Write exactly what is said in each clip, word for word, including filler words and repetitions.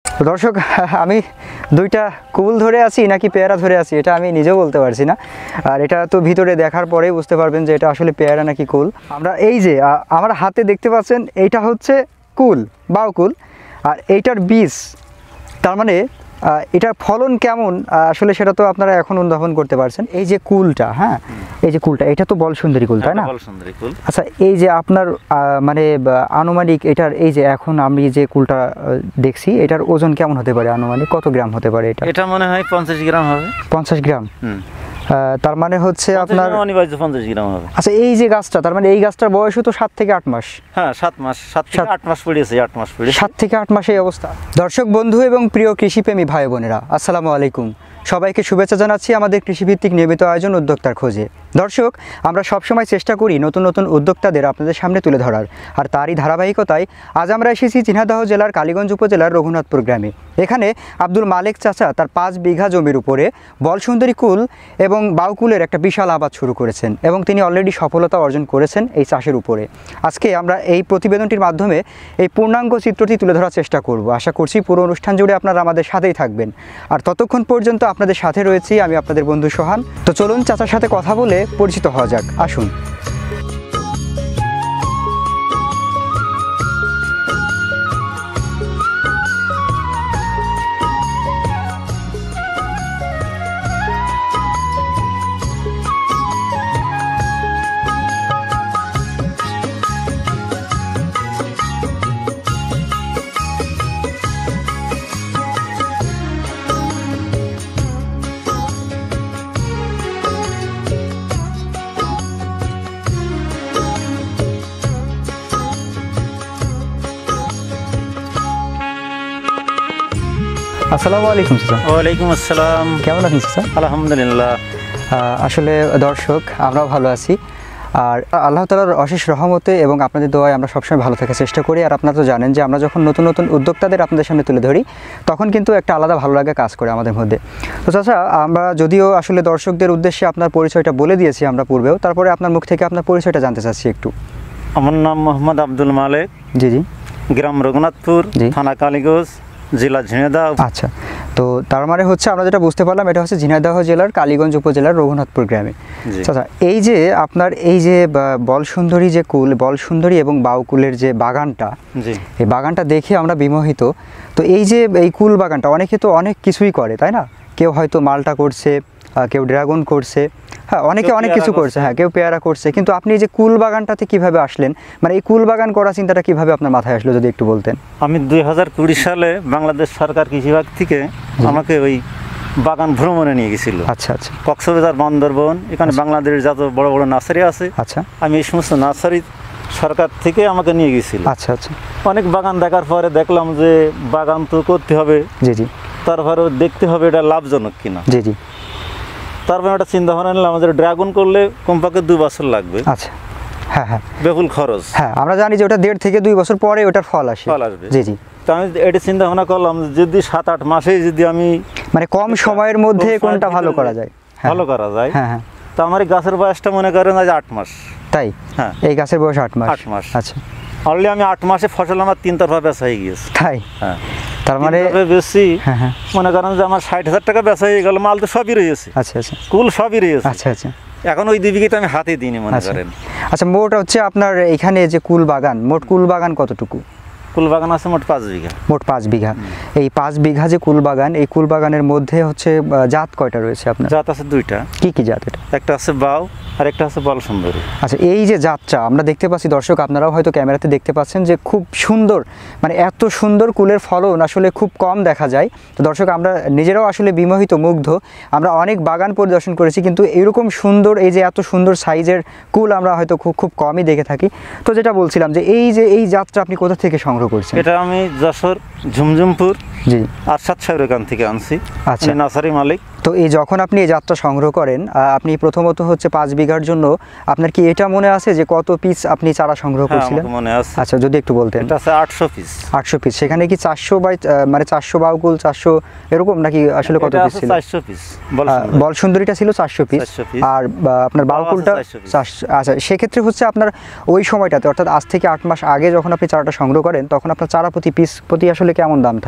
তো দর্শক, আমি দুইটা কুল ধরে আছি নাকি পেয়ারা ধরে আছি এটা আমি নিজেও বলতে পারছি না। আর এটা তো ভিতরে দেখার পরেই বুঝতে পারবেন যে এটা আসলে পেয়ারা নাকি কুল। আমরা এই যে আমার হাতে দেখতে পাচ্ছেন এইটা হচ্ছে কুল, বাউ কুল, আর এইটার বীজ। তার মানে এটার ফলন কেমন আসলে সেটা তো আপনারা এখন অনুধাবন করতে পারছেন। এই যে কুলটা, হ্যাঁ এই যে কুলটা, এটা তো বলসুন্দরী কুল, তাই না? বলসুন্দরী কুল। আচ্ছা, এই যে আপনার মানে আনুমানিক এটার এই যে এখন আমি যে কুলটা দেখছি এটার ওজন কেমন হতে পারে, আনুমানিক কত গ্রাম হতে পারে এটা? এটা মনে হয় পঞ্চাশ গ্রাম হবে। পঞ্চাশ গ্রাম? হুম। তার মানে হচ্ছে আপনার অনিবার্য পঞ্চাশ গ্রাম হবে। আচ্ছা, এই যে গাছটা, তার মানে এই গাছটার বয়সও তো সাত থেকে আট মাস। হ্যাঁ, সাত মাস, সাত থেকে আট মাস পড়েছে, আট মাস পড়েছে, সাত থেকে আট মাস এই অবস্থা। দর্শক বন্ধু এবং প্রিয় কৃষিপ্রেমী ভাই বোনেরা, আসসালামু আলাইকুম। সবাইকে শুভেচ্ছা জানাচ্ছি আমাদের কৃষিভিত্তিক নিয়মিত আয়োজন উদ্যোক্তার খোঁজে। দর্শক, আমরা সবসময় চেষ্টা করি নতুন নতুন উদ্যোক্তাদের আপনাদের সামনে তুলে ধরার, আর তারই ধারাবাহিকতায় আজ আমরা এসেছি ঝিনাইদহ জেলার কালীগঞ্জ উপজেলার রঘুনাথপুর গ্রামে। এখানে আব্দুল মালেক চাচা তার পাঁচ বিঘা জমির উপরে বলসুন্দরী কুল এবং বাউকুলের একটা বিশাল আবাদ শুরু করেছেন এবং তিনি অলরেডি সফলতা অর্জন করেছেন এই চাষের উপরে। আজকে আমরা এই প্রতিবেদনটির মাধ্যমে এই পূর্ণাঙ্গ চিত্রটি তুলে ধরার চেষ্টা করব। আশা করছি পুরো অনুষ্ঠান জুড়ে আপনারা আমাদের সাথেই থাকবেন। আর ততক্ষণ পর্যন্ত আপনাদের সাথে রয়েছি আমি আপনাদের বন্ধু সোহান। তো চলুন চাচার সাথে কথা বলে পরিচিত হওয়া যাক, আসুন। আসসালামু আলাইকুম চাচা। ওয়ালাইকুম আসসালাম। কেমন আছেন চাচা? আলহামদুলিল্লাহ। আসলে দর্শক, আমরাও ভালো আছি, আর আল্লাহ তাআলার অশেষ রহমতে এবং আপনাদের দোয়ায় আমরা সবসময় ভালো থাকার চেষ্টা করি। আর আপনারা তো জানেন যে আমরা যখন নতুন নতুন উদ্যোক্তাদের আপনাদের সামনে তুলে ধরি তখন কিন্তু একটা আলাদা ভালো লাগা কাজ করে আমাদের মধ্যে। তো চাচা, আমরা যদিও আসলে দর্শকদের উদ্দেশ্যে আপনার পরিচয়টা বলে দিয়েছি আমরা পূর্বেও, তারপরে আপনার মুখ থেকে আপনার পরিচয়টা জানতে চাচ্ছি একটু। আমার নাম মোহাম্মদ আব্দুল মালেক। জি জি। গ্রাম রঘুনাথপুর, থানা কালীগঞ্জ, জেলা ঝিনাইদহ। আচ্ছা, তো তার মানে হচ্ছে আমরা যেটা বুঝতে পারলাম এটা হচ্ছে ঝিনাইদহ জেলার কালীগঞ্জ উপজেলার রঘুনাথপুর গ্রামে। আচ্ছা, এই যে আপনার এই যে বলসুন্দরী যে কুল, বলসুন্দরী এবং বাউকুলের যে বাগানটা, এই বাগানটা দেখে আমরা বিমোহিত। তো এই যে এই কুল বাগানটা অনেকে তো অনেক কিছুই করে, তাই না? কেউ হয়তো মালটা করছে, কেউ ড্রাগন করছে, হ্যাঁ অনেকে অনেক কিছু করছে, হ্যাঁ কেউ পেয়ারা করছে, কিন্তু আপনি এই যে কুল বাগানটাতে কিভাবে আসলেন, মানে এই কুল বাগান করার চিন্তাটা কিভাবে আপনার মাথায় আসলো যদি একটু বলতেন। আমি দুই হাজার কুড়ি সালে বাংলাদেশ সরকার কৃষি বিভাগ থেকে আমাকে ওই বাগান ভ্রমণে নিয়ে গেছিল। আচ্ছা আচ্ছা। কক্সবাজার, বান্দরবন, এখানে বাংলাদেশের যত বড় বড় নার্সারি আছে, আচ্ছা আমি এই সমস্ত নার্সারি সরকার থেকে আমাকে নিয়ে গেছিল। আচ্ছা আচ্ছা। অনেক বাগান দেখার পরে দেখলাম যে বাগান তো করতে হবে, জি জি, তারপরেও দেখতে হবে এটা লাভজনক কিনা। জি জি। তারপরে একটা চিন্তা ভাবনা নিলাম আমাদের ড্রাগন করলে কমপক্ষে দুই বছর লাগবে। আচ্ছা, হ্যাঁ হ্যাঁ, বেহুল খরচ। হ্যাঁ আমরা জানি যে ওটা দেড় থেকে দুই বছর পরে ওটার ফল আসে। ফল আসবে, জি জি। তো আমি এটা চিন্তা ভাবনা করলাম যদি সাত আট মাসে যদি আমি মানে কম সময়ের মধ্যে কোনটা ভালো করা যায়, ভালো করা যায়, হ্যাঁ হ্যাঁ। তো আমার এই গাছের বয়সটা মনে করেন আজ আট মাস। তাই? হ্যাঁ, এই গাছের বয়স আট মাস। আট মাস, আচ্ছা। অলরেডি আমি আট মাসে ফসল আমার তিন তরফা বেচা হয়ে গিয়েছে। তাই? হ্যাঁ। তার মানে বেশি মনে করেন যে আমার ষাট হাজার টাকা বেচা হয়ে গেল, মাল তো সবই রয়েছে। আচ্ছা আচ্ছা। কুল সবই রয়েছে। আচ্ছা আচ্ছা। এখন ওই দুই বিঘে তো আমি হাতে দিইনি মনে করেন। আচ্ছা, মোট হচ্ছে আপনার এখানে যে কুল বাগান, মোট কুল বাগান কতটুকু? কুল বাগান আছে মোট পাঁচ বিঘা। মোট পাঁচ বিঘা। এই পাঁচ বিঘা যে কুল বাগান, এই কুল বাগানের মধ্যে হচ্ছে জাত কয়টা রয়েছে আপনার? জাত আছে দুইটা। কি কি জাত এটা? একটা আছে বাউ আর একটা আছে বলসুন্দরী। আচ্ছা, এই যে জাতটা আমরা দেখতে পাচ্ছি, দর্শক আপনারাও হয়তো ক্যামেরাতে দেখতে পাচ্ছেন যে খুব সুন্দর, মানে এত সুন্দর কুলের ফলন আসলে খুব কম দেখা যায়। তো দর্শক, আমরা নিজেরাও আসলে বিমোহিত, মুগ্ধ। আমরা অনেক বাগান পরিদর্শন করেছি, কিন্তু এরকম সুন্দর, এই যে এত সুন্দর সাইজের কুল আমরা হয়তো খুব খুব কমই দেখে থাকি। তো যেটা বলছিলাম যে এই যে এই জাতটা আপনি কোথা থেকে সংগ্রহ করছেন? এটা আমি যশোর ঝুমঝুমপুর, জি, আরশাদ সাহেবের এখান থেকে আনছি। আচ্ছা, নার্সারি মালিক। তো এই যখন আপনি এই জাতটা সংগ্রহ করেন, আপনি প্রথমত হচ্ছে পাঁচ বিঘার জন্য আপনার কি এটা মনে আছে যে কত পিস আপনি চারা সংগ্রহ করছিলেন? মনে আছে। আচ্ছা, যদি একটু বলতেন। এটা আছে আটশো পিস। আটশো পিস। সেখানে কি চারশো বাই মানে চারশো বাউকুল, চারশো এরকম নাকি আসলে কত পিস ছিল? চারশো পিস। বলসুন্দরীটা ছিল চারশো পিস, আর আপনার বাউকুলটা চারশো। আচ্ছা, সেক্ষেত্রে হচ্ছে আপনার ওই সময়টাতে, অর্থাৎ আজ থেকে আট মাস আগে যখন আপনি চারাটা সংগ্রহ করেন, তখন আপনার চারা প্রতি পিস প্রতি আসলে কেমন দাম থাকে?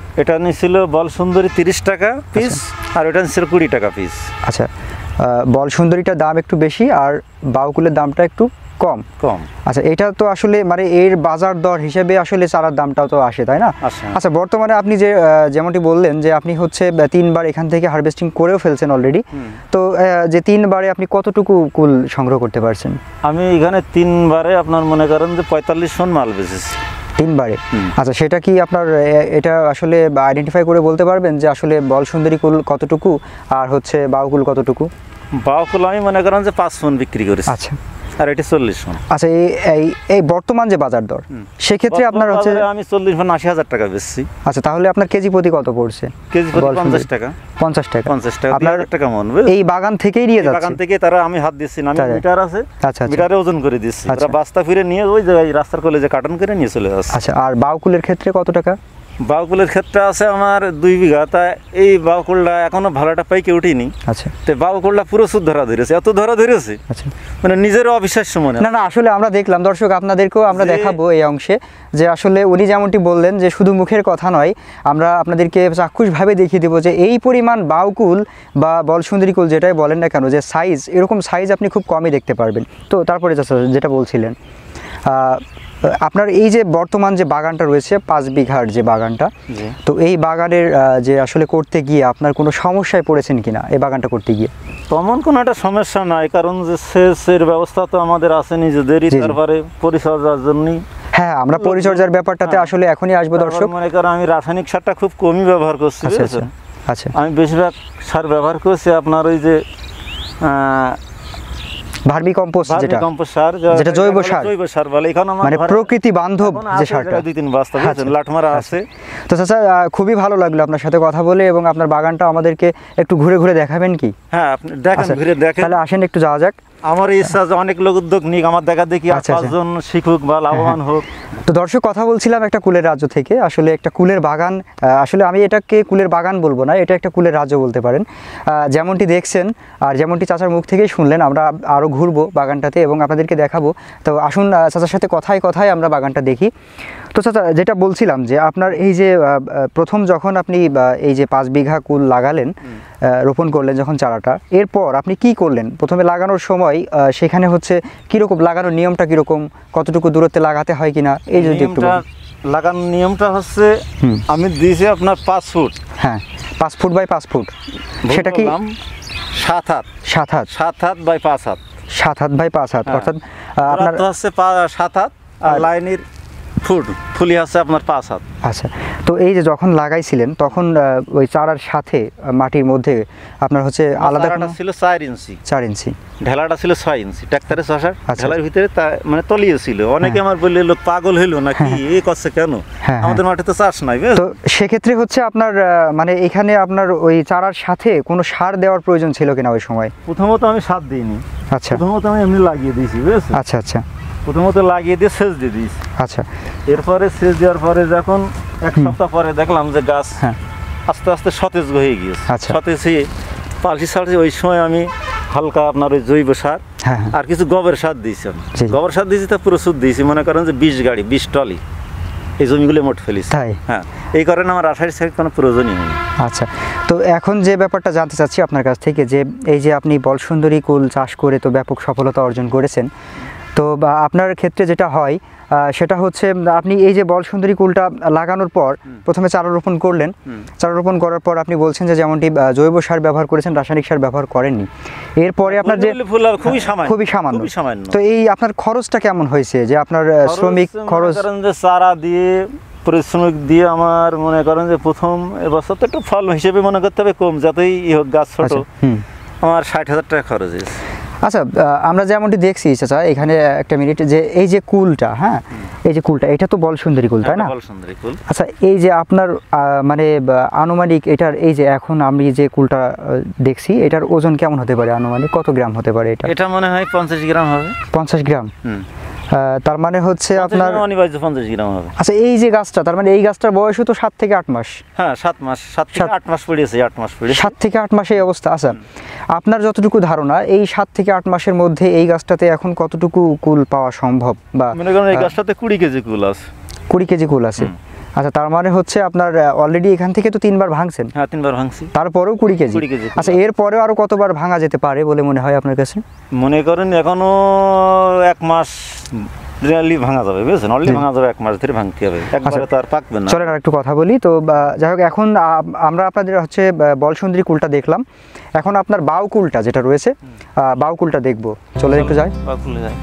এটা নিছিল বল সুন্দরী তিরিশ টাকা পিস, আর এটা নিছিল কুড়ি টাকা পিস। আচ্ছা, বল সুন্দরীটার দাম একটু বেশি আর বাউকুলের দামটা একটু কম কম। আচ্ছা, এটা তো আসলে মানে এর বাজার দর হিসেবে আসলে চারার দামটাও তো আসে, তাই না? আচ্ছা, বর্তমানে আপনি যে যেমনটি বললেন যে আপনি হচ্ছে তিনবার এখান থেকে হারভেস্টিং করেও ফেলছেন অলরেডি, তো যে তিনবারে আপনি কতটুকু কুল সংগ্রহ করতে পারছেন? আমি এখানে তিনবারে আপনার মনে করেন যে পঁয়তাল্লিশ মণ মাল বেচেছি তিনবারে। আচ্ছা, সেটা কি আপনার এটা আসলে আইডেন্টিফাই করে বলতে পারবেন যে আসলে বল সুন্দরী কুল কতটুকু আর হচ্ছে বাউকুল কতটুকু? বাউকুল আমি মনে করেন যে পাঁচ মণ বিক্রি করেছি। আচ্ছা, আর এটা চল্লিশ মণ। আচ্ছা, এই এই বর্তমান যে বাজার দর সেক্ষেত্রে আপনার হচ্ছে আমি চল্লিশ মণ আশি হাজার টাকা বেচছি। আচ্ছা, তাহলে আপনার কেজি প্রতি কত পড়ছে? কেজি প্রতি পঞ্চাশ টাকা। পঞ্চাশ টাকা পঞ্চাশ টাকা আপনার টাকা মণ এই বাগান থেকেই নিয়ে যাচ্ছে? বাগান থেকে তারা আমি হাত দিচ্ছি না, আমি মিটার আছে, আচ্ছা মিটারে ওজন করে দিচ্ছি, ওরা বাস্তা ফিরে নিয়ে ওই জায়গায় রাস্তার কোলে যে কার্টন করে নিয়ে চলে যাচ্ছে। আচ্ছা, আর বাউকুলের ক্ষেত্রে কত টাকা? বাউকুলের ক্ষেত্রে আছে আমার দুই বিঘা, তা এই বাউকুলটা এখনো ভালোটা পাইকে উঠিনি। আচ্ছা, তো বাউকুলটা পুরো সুদ ধরা ধরেছে, এত ধরা ধরেছে আচ্ছা, মানে নিজেরও অবিশ্বাস্য মনে। না না, আসলে আমরা দেখলাম, দর্শক আপনাদেরকেও আমরা দেখাবো এই অংশে যে আসলে উনি যেমনটি বললেন যে শুধু মুখের কথা নয়, আমরা আপনাদেরকে চাক্ষুষভাবে দেখিয়ে দেবো যে এই পরিমাণ বাউকুল বা বল সুন্দরী কুল যেটাই বলেন না কেন, যে সাইজ, এরকম সাইজ আপনি খুব কমই দেখতে পারবেন। তো তারপরে যেটা বলছিলেন আপনার এই যে বর্তমান যে বাগানটা রয়েছে পাঁচ বিঘার যে বাগানটা, তো এই বাগানের যে আসলে করতে গিয়ে আপনার কোনো সমস্যায় পড়েছেন কিনা এই বাগানটা করতে গিয়ে? তেমন কোনো একটা সমস্যা নাই, কারণ যে সেচের ব্যবস্থা তো আমাদের আছে নিজেদেরই, তারপরে পরিচর্যার জন্যই। হ্যাঁ, আমরা পরিচর্যার ব্যাপারটাতে আসলে এখনই আসবো দর্শক। মনে করেন আমি রাসায়নিক সারটা খুব কমই ব্যবহার করছি। আচ্ছা আচ্ছা, আমি বেশিরভাগ সার ব্যবহার করছি আপনার ওই যে ভার্মি কম্পোস্ট, যেটা কম্পোস্ট সার, যেটা জৈব সার, জৈব সার বলে, এখানে মানে প্রকৃতি বান্ধব যে সারটা, দুই তিন বস্তা লাটমারা আছে। তো চাচা, খুবই ভালো লাগলো আপনার সাথে কথা বলে, এবং আপনার বাগানটা আমাদেরকে একটু ঘুরে ঘুরে দেখাবেন কি? হ্যাঁ, আপনি দেখেন, ঘুরে দেখেন। তাহলে আসেন, একটু যাওয়া যাক। আমার ইচ্ছা যে অনেক লোক উদ্যোগ নিক, আমার দেখা দেখি পাঁচজন শিখুক বা লাভবান হোক। তো দর্শক, কথা বলছিলাম একটা কুলের রাজ্য থেকে, আসলে একটা কুলের বাগান, আসলে আমি এটাকে কুলের বাগান বলবো না, এটা একটা কুলের রাজ্য বলতে পারেন। যেমনটি দেখছেন আর যেমনটি চাচার মুখ থেকেই শুনলেন, আমরা আরও ঘুরবো বাগানটাতে এবং আপনাদেরকে দেখাবো। তো আসুন চাচার সাথে কথায় কথায় আমরা বাগানটা দেখি। তো চাচা, যেটা বলছিলাম যে আপনার এই যে প্রথম যখন আপনি এই যে পাঁচ বিঘা কুল লাগালেন, রোপণ করলেন যখন চারাটা, এরপর আপনি কি করলেন? প্রথমে লাগানোর সময় সেখানে হচ্ছে কীরকম লাগানোর নিয়মটা কীরকম, কতটুকু দূরত্বে লাগাতে হয় কিনা, এই যদি একটু। লাগানোর নিয়মটা হচ্ছে আমি দিয়েছি আপনার পাঁচ ফুট। হ্যাঁ, পাঁচ ফুট বাই পাঁচ ফুট, সেটা কি সাত হাত? সাত হাত সাত হাত বাই পাঁচ হাত সাত হাত বাই পাঁচ হাত অর্থাৎ আপনার হচ্ছে সাত হাত, আর লাইনের ফুট ফুলি আছে আপনার পাঁচ হাত। আচ্ছা, তো এই যে যখন লাগাইছিলেন তখন ওই চারার সাথে মাটির মধ্যে আপনার হচ্ছে আলাদা ছিল চার ইঞ্চি চার ইঞ্চি ঢেলাটা ছিল ছয় ইঞ্চি ট্রাক্টরে চষার ঢেলার ভিতরে মানে তলিয়ে ছিল। অনেকে আমার বললে লোক পাগল হইলো নাকি, এ করছে কেন, আমাদের মাঠে তো চাষ নাই। তো সেক্ষেত্রে হচ্ছে আপনার মানে এখানে আপনার ওই চারার সাথে কোনো সার দেওয়ার প্রয়োজন ছিল কিনা ওই সময়? প্রথমত আমি সার দিইনি। আচ্ছা, প্রথমত আমি এমনি লাগিয়ে দিয়েছি, বুঝেছেন? আচ্ছা আচ্ছা, প্রথমত লাগিয়ে দিয়ে সেচ দিয়ে দিয়েছি। আচ্ছা, এরপরে সেচ দেওয়ার পরে যখন এক সপ্তাহ পরে দেখলাম যে গাছ আস্তে আস্তে সতেজ হয়ে গিয়েছে, সতেজ হয়ে পালসি ছাড়ছে, ওই সময় আমি হালকা আপনার ওই জৈব সার আর কিছু গোবর সার দিয়েছি। আমি গোবর সার দিয়েছি, তা প্রচুর দিয়েছি, মনে করেন যে বিশ গাড়ি বিশ টলি এই জমিগুলো মোট ফেলেছি। হ্যাঁ, এই কারণে আমার রাসায়নিক সারের কোনো প্রয়োজনই নেই। আচ্ছা, তো এখন যে ব্যাপারটা জানতে চাচ্ছি আপনার কাছ থেকে, যে এই যে আপনি বল সুন্দরী কুল চাষ করে তো ব্যাপক সফলতা অর্জন করেছেন, তো আপনার ক্ষেত্রে যেটা হয় সেটা হচ্ছে আপনি এই যে বল সুন্দরী কুলটা লাগানোর পর প্রথমে চারা রোপণ করলেন, চারা রোপণ করার পর আপনি বলছেন যে যেমনটি জৈব সার ব্যবহার করেছেন, রাসায়নিক সার ব্যবহার করেননি। এরপরে আপনার যে খুবই সামান্য খুবই সামান্য তো এই আপনার খরচটা কেমন হয়েছে, যে আপনার শ্রমিক খরচ? যে চারা দিয়ে পরিশ্রমিক দিয়ে আমার মনে করেন যে প্রথম এবছর তো একটু ফল হিসেবে মনে করতে হবে কম, যাতেই হোক গাছ ছোট, আমার ষাট হাজার টাকা খরচ হয়েছে। আচ্ছা, আমরা যেমনটি দেখছি চাচা এখানে একটা মিনিট, যে এই যে কুলটা, হ্যাঁ এই যে কুলটা, এটা তো বল সুন্দরী কুল, তাই না? বল সুন্দরী কুল। আচ্ছা, এই যে আপনার মানে আনুমানিক এটার এই যে এখন আমি যে কুলটা দেখছি, এটার ওজন কেমন হতে পারে, আনুমানিক কত গ্রাম হতে পারে এটা? এটা মনে হয় পঞ্চাশ গ্রাম হবে। পঞ্চাশ গ্রাম? হুম, তার মানে হচ্ছে আপনার পঞ্চাশ গ্রাম হবে। আচ্ছা, এই যে গাছটা, তার মানে এই গাছটার বয়সও তো সাত থেকে আট মাস? হ্যাঁ, সাত মাস সাত থেকে আট মাস পড়েছে, আট মাস পড়ে সাত থেকে আট মাসে এই অবস্থা। আচ্ছা, আপনার যতটুকু ধারণা এই সাত থেকে আট মাসের মধ্যে এই গাছটাতে এখন কতটুকু কুল পাওয়া সম্ভব? বা মনে করেন এই গাছটাতে কুড়ি কেজি কুল আছে। কুড়ি কেজি কুল আছে? আচ্ছা, তার মানে হচ্ছে আপনার অলরেডি এখান থেকে তো তিনবার ভাঙছেন? হ্যাঁ, তিনবার ভাঙছি। তারপরেও কুড়ি কেজি? কুড়ি কেজি। আচ্ছা, এর পরেও আরো কতবার ভাঙা যেতে পারে বলে মনে হয় আপনার কাছে? মনে করেন এখনো এক মাস রিয়ালি ভাঙা যাবে, বুঝছেন? অলরেডি ভাঙা যাবে, এক মাস ধরে ভাঙতে হবে, একবারে তো আর পাকবে না। চলেন আর একটু কথা বলি। তো যাই হোক, এখন আমরা আপনাদের হচ্ছে বলসুন্দরী কুলটা দেখলাম, এখন আপনার বাউ কুলটা যেটা রয়েছে, বাউ কুলটা দেখবো। চলে একটু যাই, বাউ কুলে যাই।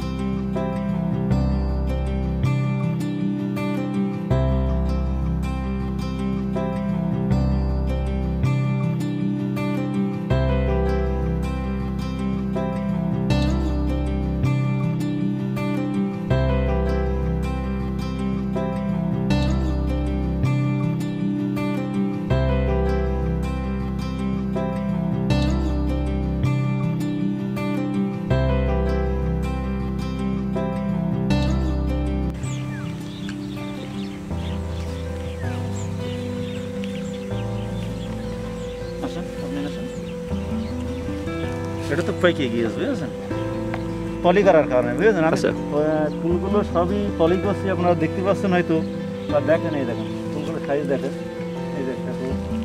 এটা তো পেকে গিয়েছে, বুঝেছেন? পলি করার কারণে, বুঝেছেন? ফুলগুলো সবই পলি করছি, আপনারা দেখতে পাচ্ছেন হয়তো, বা দেখেন, এই দেখেন ফুলগুলো সাইজ দেখেন, এই দেখেন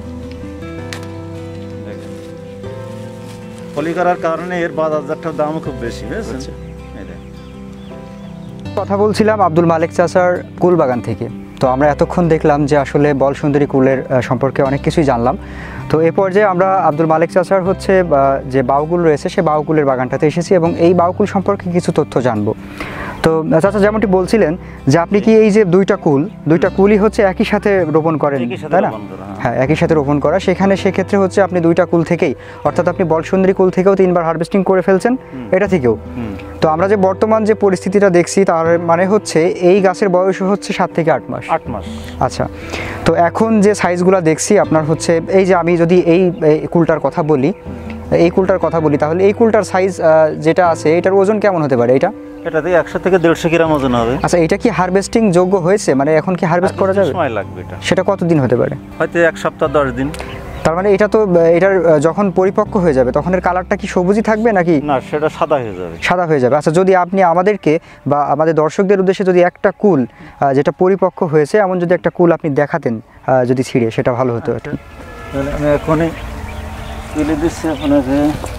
দেখেন পলি করার কারণে এর বাজারটার দামও খুব বেশি, বুঝেছেন? এই দেখেন। কথা বলছিলাম আব্দুল মালিক চাচার কুল বাগান থেকে। তো আমরা এতক্ষণ দেখলাম যে আসলে বলসুন্দরী কুলের সম্পর্কে অনেক কিছুই জানলাম। তো এ পর্যায়ে আমরা আব্দুল মালিক চাচার হচ্ছে যে বাউকুল রয়েছে সে বাউকুলের বাগানটাতে এসেছি এবং এই বাউকুল সম্পর্কে কিছু তথ্য জানবো। তো চাচা যেমনটি বলছিলেন যে আপনি কি এই যে দুইটা কুল দুইটা কুলই হচ্ছে একই সাথে রোপণ করেন, তাই না? হ্যাঁ, একই সাথে রোপণ করা। সেখানে সেক্ষেত্রে হচ্ছে আপনি দুইটা কুল থেকেই, অর্থাৎ আপনি বলসুন্দরী কুল থেকেও তিনবার হারভেস্টিং করে ফেলছেন, এটা থেকেও। তো আমরা যে বর্তমান যে পরিস্থিতিটা দেখছি তার মানে হচ্ছে এই গাছের বয়স হচ্ছে সাত থেকে আট মাস। আট মাস। আচ্ছা, তো এখন যে সাইজগুলো দেখছি আপনার হচ্ছে, এই যে আমি যদি এই কুলটার কথা বলি, এই কুলটার কথা বলি তাহলে এই কুলটার সাইজ যেটা আছে এটার ওজন কেমন হতে পারে? এটা এটাতে একশো থেকে দেড়শো গ্রাম ওজন হবে। আচ্ছা, এটা কি হারভেস্টিং যোগ্য হয়েছে? মানে এখন কি হারভেস্ট করা যাবে? সময় লাগবে। এটা সেটা কতদিন হতে পারে? হয়তো এক সপ্তাহ দশ দিন। তার মানে এটা তো এটার যখন পরিপক্ক হয়ে যাবে তখন এর কালারটা কি সবুজই থাকবে নাকি? না, সেটা সাদা হয়ে যাবে। সাদা হয়ে যাবে। আচ্ছা, যদি আপনি আমাদেরকে বা আমাদের দর্শকদের উদ্দেশ্যে যদি একটা কুল যেটা পরিপক্ক হয়েছে এমন যদি একটা কুল আপনি দেখাতেন যদি ছিঁড়ে, সেটা ভালো হতো। আর কি আমি এখনই তুলে দিচ্ছি আপনাকে।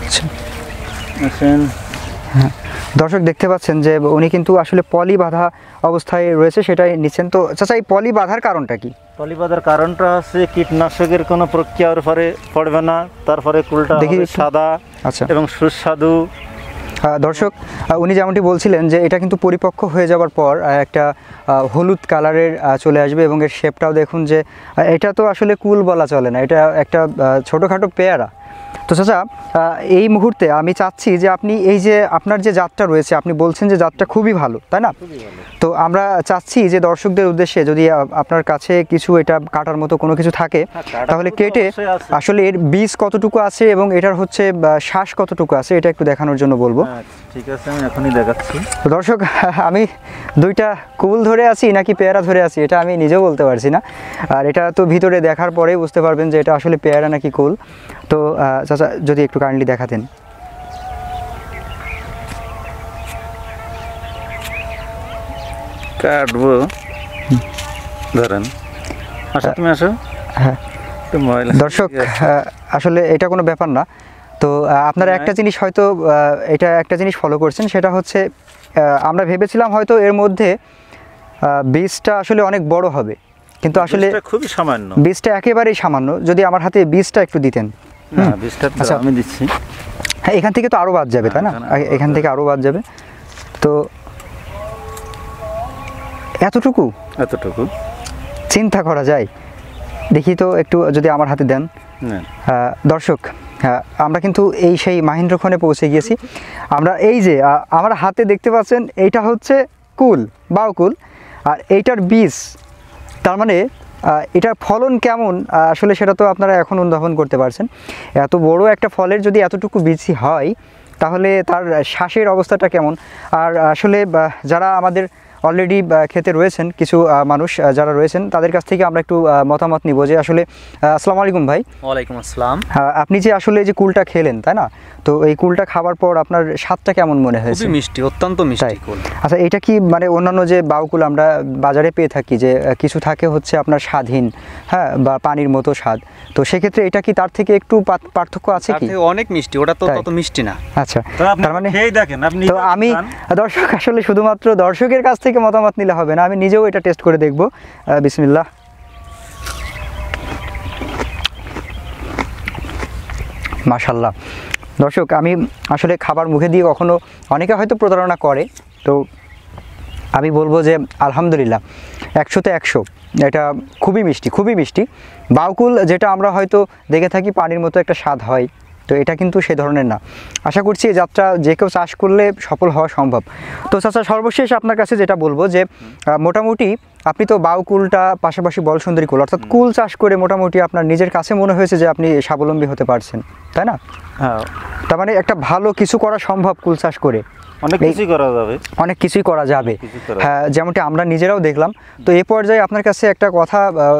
হ্যাঁ, দর্শক দেখতে পাচ্ছেন যে উনি কিন্তু আসলে পলি বাঁধা অবস্থায় রয়েছে, সেটাই নিচ্ছেন। তো চাচা, এই পলি বাঁধার কারণটা কি? পলি বাঁধার কারণটা হচ্ছে কীটনাশকের কোনো প্রক্রিয়ার পরে পড়বে না, তারপরে কুলটা দেখি সাদা আচ্ছা এবং সুস্বাদু। দর্শক, উনি যেমনটি বলছিলেন যে এটা কিন্তু পরিপক্ক হয়ে যাওয়ার পর একটা হলুদ কালারের চলে আসবে এবং এর শেপটাও দেখুন যে এটা তো আসলে কুল বলা চলে না, এটা একটা ছোটোখাটো পেয়ারা। তো চাচা, এই মুহূর্তে আমি চাচ্ছি যে আপনি এই যে আপনার যে জাতটা রয়েছে, আপনি বলছেন যে জাতটা খুবই ভালো, তাই না? তো আমরা চাচ্ছি যে দর্শকদের উদ্দেশ্যে যদি আপনার কাছে কিছু এটা কাটার মতো কোনো কিছু থাকে তাহলে কেটে আসলে এর বীজ কতটুকু আছে এবং এটার হচ্ছে শ্বাস কতটুকু আছে এটা একটু দেখানোর জন্য বলবো। ঠিক আছে, আমি এখনই দেখাচ্ছি। দর্শক, আমি দুইটা কুল ধরে আছি নাকি পেয়ারা ধরে আছি এটা আমি নিজেও বলতে পারছি না, আর এটা তো ভিতরে দেখার পরেই বুঝতে পারবেন যে এটা আসলে পেয়ারা নাকি কুল। তো চাচা যদি একটু কাইন্ডলি দেখাতেন। কাটবো, ধরেন। আচ্ছা, তুমি আসো। হ্যাঁ দর্শক, আসলে এটা কোনো ব্যাপার না। তো আপনারা একটা জিনিস হয়তো এটা একটা জিনিস ফলো করছেন, সেটা হচ্ছে আমরা ভেবেছিলাম হয়তো এর মধ্যে বীজটা আসলে অনেক বড় হবে, কিন্তু আসলে খুবই সামান্য, বীজটা একেবারেই সামান্য। যদি আমার হাতে বীজটা একটু দিতেন। আচ্ছা, আমি দিচ্ছি। হ্যাঁ, এখান থেকে তো আরও বাদ যাবে, তাই না? এখান থেকে আরও বাদ যাবে। তো এতটুকু এতটুকু চিন্তা করা যায়? দেখি তো একটু যদি আমার হাতে দেন। দর্শক, আমরা কিন্তু এই সেই মাহেন্দ্রক্ষণে পৌঁছে গিয়েছি। আমরা এই যে আমার হাতে দেখতে পাচ্ছেন এইটা হচ্ছে কুল, বাউকুল, আর এইটার বীজ। তার মানে এটার ফলন কেমন আসলে সেটা তো আপনারা এখন অনুধাবন করতে পারছেন। এত বড় একটা ফলের যদি এতটুকু বীজই হয় তাহলে তার শ্বাসের অবস্থাটা কেমন। আর আসলে যারা আমাদের অলরেডি খেতে রয়েছেন কিছু মানুষ যারা রয়েছেন, তাদের কাছ থেকে আমরা একটু মতামত নিব যে আসলে আসসালামু আলাইকুম ভাই। ওয়ালাইকুম আসসালাম। আপনি যে আসলে এই যে কুলটা খেলেন তাই না, তো এই কুলটা খাবার পর আপনার স্বাদটা কেমন মনে হয়েছে? খুবই মিষ্টি, অত্যন্ত মিষ্টি কুল। আচ্ছা, এটা কি মানে অন্যান্য যে বাউকুল আমরা বাজারে পেয়ে থাকি যে কিছু থাকে হচ্ছে আপনার স্বাদহীন, হ্যাঁ, বা পানির মতো স্বাদ, তো সেক্ষেত্রে এটা কি তার থেকে একটু পার্থক্য আছে কি? অনেক মিষ্টি, ওটা তো তত মিষ্টি না। আচ্ছা, তার মানে খেয়ে দেখেন আপনি। তো আমি দর্শক আসলে শুধুমাত্র দর্শকের কাছ থেকে মতামত নিলে হবে না, আমি নিজেও এটা টেস্ট করে দেখব। বিসমিল্লাহ। মাশাআল্লাহ। দর্শক, আমি আসলে খাবার মুখে দিয়ে কখনো, অনেকে হয়তো প্রতারণা করে, তো আমি বলবো যে আলহামদুলিল্লাহ একশোতে একশো, এটা খুবই মিষ্টি, খুবই মিষ্টি। বাউকুল যেটা আমরা হয়তো দেখে থাকি পানির মতো একটা স্বাদ হয়, তো এটা কিন্তু সে ধরনের না। আশা করছি এই যাত্রা যে কেউ চাষ করলে সফল হওয়া সম্ভব। তো চাচা, সর্বশেষ আপনার কাছে যেটা বলবো যে মোটামুটি আপনি তো বাউকুলটা পাশাপাশি বলসুন্দরী কুল, অর্থাৎ কুল চাষ করে মোটামুটি আপনার নিজের কাছে মনে হয়েছে যে আপনি স্বাবলম্বী হতে পারছেন, তাই না? হ্যাঁ, তার মানে একটা ভালো কিছু করা সম্ভব কুল চাষ করে, অনেক কিছুই করা যাবে, অনেক কিছুই করা যাবে। হ্যাঁ, যেমনটি আমরা নিজেরাও দেখলাম। তো এই পর্যায়ে আপনার কাছে একটা কথা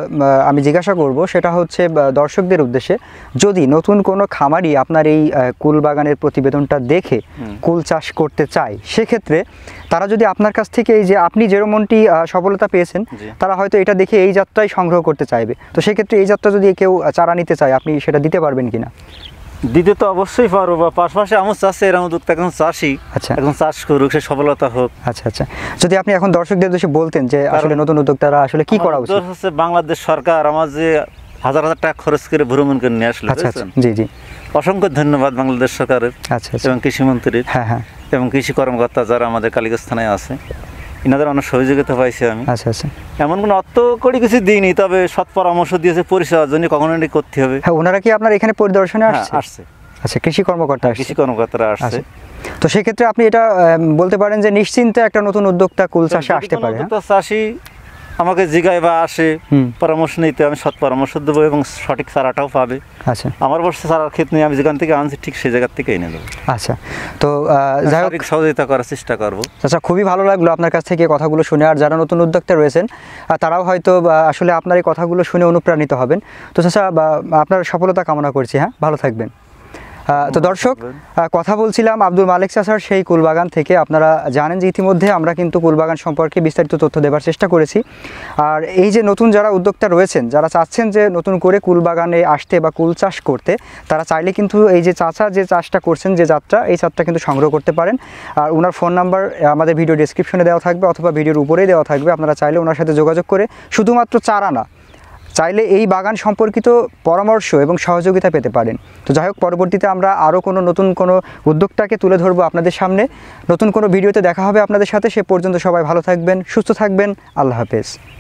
আমি জিজ্ঞাসা করব, সেটা হচ্ছে দর্শকদের উদ্দেশ্যে, যদি নতুন কোনো খামারি আপনার এই কুল বাগানের প্রতিবেদনটা দেখে কুল চাষ করতে চায়, সেক্ষেত্রে তারা যদি আপনার কাছ থেকে এই যে আপনি যেরকমটি সফলতা পেয়েছেন, তারা হয়তো এটা দেখে এই জাতটাই সংগ্রহ করতে চাইবে, তো সেক্ষেত্রে এই জাতটা যদি কেউ চারা নিতে চায়, আপনি সেটা দিতে পারবেন কিনা? দিতে তো অবশ্যই পারবো, বা পাশাপাশি আমার চাষে এরকম উদ্যোক্তা এখন চাষি, আচ্ছা, এখন চাষ করুক, সে সফলতা হোক। আচ্ছা আচ্ছা, যদি আপনি এখন দর্শকদের উদ্দেশ্যে বলতেন যে আসলে নতুন উদ্যোক্তারা আসলে কি করা উচিত? হচ্ছে বাংলাদেশ সরকার আমার যে হাজার হাজার টাকা খরচ করে ভ্রমণ করে নিয়ে আসলো, আচ্ছা আচ্ছা, জি জি, অসংখ্য ধন্যবাদ বাংলাদেশ সরকারের, আচ্ছা, এবং কৃষিমন্ত্রীর, হ্যাঁ হ্যাঁ, এবং কৃষি কর্মকর্তা যারা আমাদের কালীগঞ্জ থানায় আছে, এনাদের অনেক সহযোগিতা পাইছি আমি। আচ্ছা আচ্ছা, এমন কোনো অর্থ করি কিছু দিইনি, তবে সৎ পরামর্শ দিয়েছে পরিষেবার জন্য কখনো করতে হবে। হ্যাঁ, ওনারা কি আপনার এখানে পরিদর্শনে আসছে? আসছে, আচ্ছা, কৃষি কর্মকর্তা, কৃষি কর্মকর্তারা আসছে। তো সেক্ষেত্রে আপনি এটা বলতে পারেন যে নিশ্চিন্তে একটা নতুন উদ্যোক্তা কুল চাষে আসতে পারে। চাষি আমাকে জিগায় বা আসে পরামর্শ নিতে, আমি সৎ পরামর্শ দেবো এবং সঠিক চারাটাও পাবে। আচ্ছা, আমার বর্ষে চারার ক্ষেত নিয়ে আমি যেখান থেকে আনছি ঠিক সেই জায়গার থেকে এনে দেবো। আচ্ছা, তো যাই হোক, সহযোগিতা করার চেষ্টা করবো। আচ্ছা, খুবই ভালো লাগলো আপনার কাছ থেকে কথাগুলো শুনে। আর যারা নতুন উদ্যোক্তা রয়েছেন তারাও হয়তো আসলে আপনার এই কথাগুলো শুনে অনুপ্রাণিত হবেন। তো চাচা, আপনার সফলতা কামনা করছি। হ্যাঁ, ভালো থাকবেন। তো দর্শক, কথা বলছিলাম আব্দুল মালিক চাচার সেই কুলবাগান থেকে। আপনারা জানেন যে ইতিমধ্যে আমরা কিন্তু কুলবাগান সম্পর্কে বিস্তারিত তথ্য দেওয়ার চেষ্টা করেছি। আর এই যে নতুন যারা উদ্যোক্তা রয়েছেন, যারা চাচ্ছেন যে নতুন করে কুলবাগানে আসতে বা কুল চাষ করতে, তারা চাইলে কিন্তু এই যে চাচা যে চাষটা করছেন, যে জাতটা, এই জাতটা কিন্তু সংগ্রহ করতে পারেন। আর ওনার ফোন নাম্বার আমাদের ভিডিও ডেসক্রিপশনে দেওয়া থাকবে, অথবা ভিডিওর উপরেই দেওয়া থাকবে। আপনারা চাইলে ওনার সাথে যোগাযোগ করে শুধুমাত্র চারা না, চাইলে এই বাগান সম্পর্কিত পরামর্শ এবং সহযোগিতা পেতে পারেন। তো যাই হোক, পরবর্তীতে আমরা আরও কোনো নতুন কোনো উদ্যোক্তাকে তুলে ধরবো আপনাদের সামনে। নতুন কোনো ভিডিওতে দেখা হবে আপনাদের সাথে। সে পর্যন্ত সবাই ভালো থাকবেন, সুস্থ থাকবেন। আল্লাহ হাফেজ।